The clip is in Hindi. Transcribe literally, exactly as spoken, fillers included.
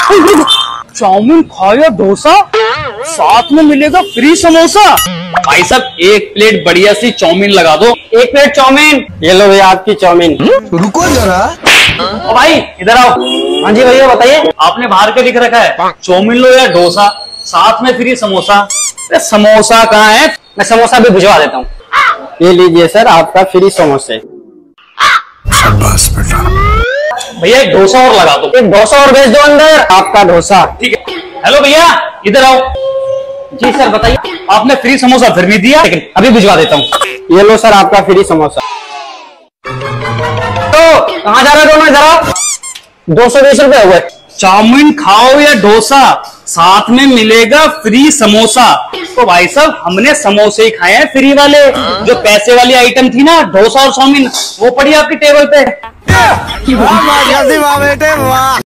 चाउमीन खाया डोसा, साथ में मिलेगा फ्री समोसा। भाई साहब एक प्लेट बढ़िया सी चाउमीन लगा दो। एक प्लेट चाउमीन। ये लो भैया आपकी चाउमीन। रुको जरा। ओ भाई इधर आओ। हाँ जी भैया बताइए। आपने बाहर के लिख रखा है चाउमीन लो या डोसा, साथ में फ्री समोसा। अरे समोसा कहाँ है? मैं समोसा भी भिजवा देता हूँ। ये लीजिए सर आपका फ्री समोसे। शाबाश बेटा। भैया एक डोसा और लगा दो। एक डोसा और भेज दो अंदर। आपका डोसा। ठीक है। हेलो भैया इधर आओ। जी सर बताइए। आपने फ्री समोसा फिर नहीं दिया, लेकिन अभी भिजवा देता हूँ। ये लो सर आपका फ्री समोसा। तो कहाँ जा रहे हो दोनों? जरा दो सौ बीस रुपए हुए। चाउमीन खाओ या डोसा, साथ में मिलेगा फ्री समोसा। तो भाई साहब हमने समोसे ही खाए हैं फ्री वाले। जो पैसे वाली आइटम थी ना डोसा और चाउमीन, वो पड़ी आपकी टेबल पे। वाह वाह बेटे वाह।